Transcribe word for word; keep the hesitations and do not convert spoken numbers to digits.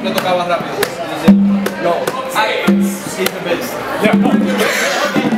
lo tocaba rápido. No. I, it's even better. Yeah.